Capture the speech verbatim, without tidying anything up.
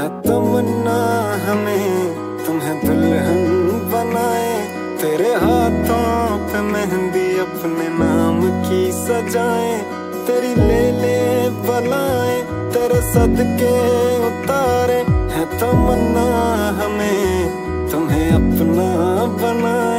तमन्ना हमें तुम्हें दुल्हन बनाए, तेरे हाथों पे मेहंदी अपने नाम की सजाए, तेरी ले ले बलाएं तेरे सदके उतारे, है तमन्ना हमें तुम्हें अपना बनाए।